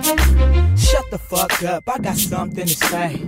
Shut the fuck up, I got something to say.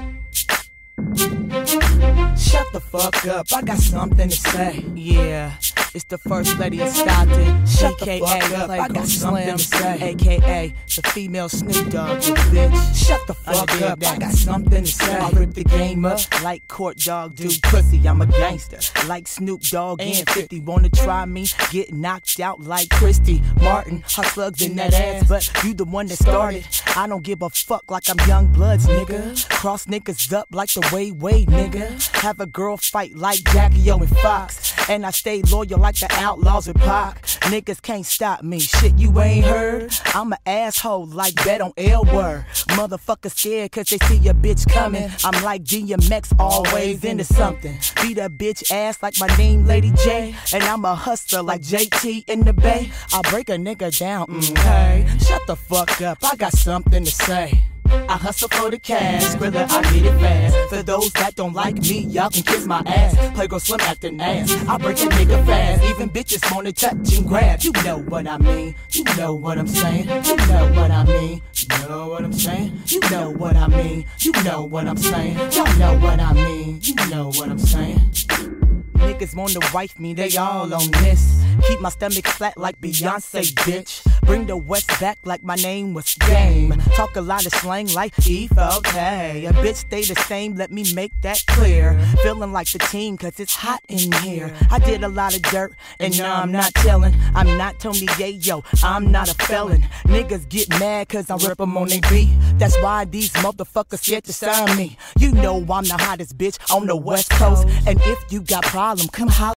Shut the fuck up, I got something to say. Yeah, it's the first lady of Stockton. Shut the fuck up, I got something to say. AKA the female Snoop Dogg, you bitch. Shut the fuck up, I got something to say. I rip the game up like Court Dog do pussy. I'm a gangster like Snoop Dogg and 50. Wanna try me? Get knocked out like Christy Martin. Hot slugs in that ass, but you the one that started. I don't give a fuck like I'm Young Bloods, nigga. Cross niggas up like the way, nigga. Have a girl fight like Jackie O and Fox. And I stay loyal like the Outlaws with Pac. Niggas can't stop me, shit you ain't heard. I'm an asshole like Bet on L Word. Motherfuckers scared cause they see a bitch coming. I'm like DMX, always into something. Beat a bitch ass like my name Lady J. And I'm a hustler like JT in the Bay. I break a nigga down, hey. Shut the fuck up, I got something to say. I hustle for the cash, Skrilla, I get it fast. For those that don't like me, y'all can kiss my ass. Playgirl Slim acting ass, I break a nigga fast. Even bitches wanna touch and grab. You know what I mean, you know what I'm saying. You know what I mean, you know what I'm saying. You know what I mean, you know what I'm saying. Y'all know what I mean, you know what I'm saying. Niggas wanna wife me, they all on this. Keep my stomach flat like Beyonce, bitch. Bring the West back like my name was Game. Talk a lot of slang like E4K. A bitch stay the same, let me make that clear. Feeling like the team cause it's hot in here. I did a lot of dirt and now I'm not telling. I'm not Tony Yayo, I'm not a felon. Niggas get mad cause I rip them on they beat. That's why these motherfuckers scared to sign me. You know I'm the hottest bitch on the West Coast. And if you got problems, come holler.